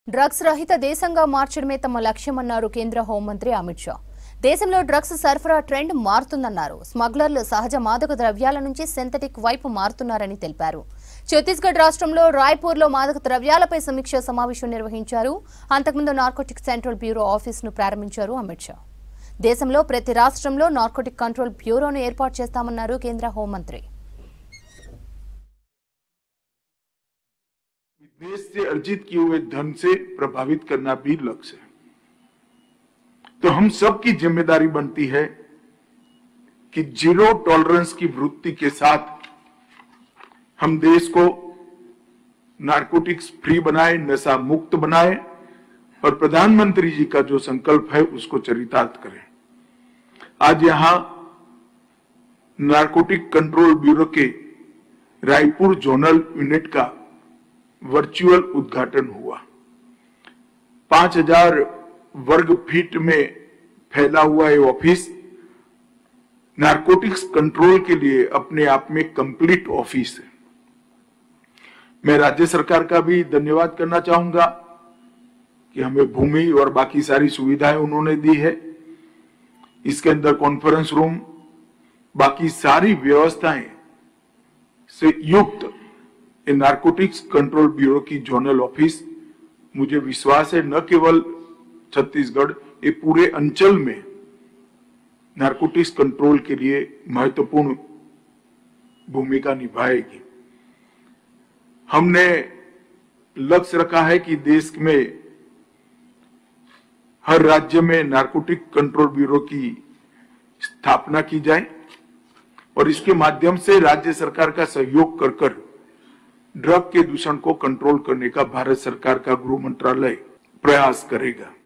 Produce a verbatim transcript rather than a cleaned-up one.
Drugs రహిత దేశంగా మార్చడమే తమ లక్ష్యమన్నారు కేంద్ర హోంమంత్రి అమిత్ షా. దేశంలో డ్రగ్స్ సరఫరా ట్రెండ్ మారుతుందన్నారు. స్మగ్లర్లు సహజ మాదక ద్రవ్యాల నుంచి సింథటిక్ వైపు మారుతున్నారని తెలిపారు. ఛత్తీస్గఢ్ రాష్ట్రంలో రాయ్పూర్లో మాదక ద్రవ్యాలపై సమీక్ష సమావేశం నిర్వహించారు. అంతకుముందు నార్కోటిక్ సెంట్రల్ బ్యూరో ఆఫీసును ప్రారంభించారు అమిత్ షా. దేశంలో ప్రతి రాష్ట్రంలో నార్కోటిక్ కంట్రోల్ బ్యూరోను ఏర్పాటు చేస్తామన్నారు కేంద్ర హోంమంత్రి. देश से अर्जित किए हुए धन से प्रभावित करना भी लक्ष्य है। तो हम सब की जिम्मेदारी बनती है कि जीरो टॉलरेंस की वृत्ति के साथ हम देश को नारकोटिक्स फ्री बनाए, नशा मुक्त बनाए और प्रधानमंत्री जी का जो संकल्प है उसको चरितार्थ करें। आज यहां नारकोटिक कंट्रोल ब्यूरो के रायपुर जोनल यूनिट का वर्चुअल उद्घाटन हुआ। पांच हजार वर्ग फीट में फैला हुआ ये ऑफिस नारकोटिक्स कंट्रोल के लिए अपने आप में कंप्लीट ऑफिस है। मैं राज्य सरकार का भी धन्यवाद करना चाहूंगा कि हमें भूमि और बाकी सारी सुविधाएं उन्होंने दी है। इसके अंदर कॉन्फ्रेंस रूम, बाकी सारी व्यवस्थाएं से युक्त नारकोटिक्स कंट्रोल ब्यूरो की जोनल ऑफिस मुझे विश्वास है न केवल छत्तीसगढ़, ये पूरे अंचल में नारकोटिक्स कंट्रोल के लिए महत्वपूर्ण भूमिका निभाएगी। हमने लक्ष्य रखा है कि देश में हर राज्य में नारकोटिक कंट्रोल ब्यूरो की स्थापना की जाए और इसके माध्यम से राज्य सरकार का सहयोग कर कर ड्रग के दूषण को कंट्रोल करने का भारत सरकार का गृह मंत्रालय प्रयास करेगा।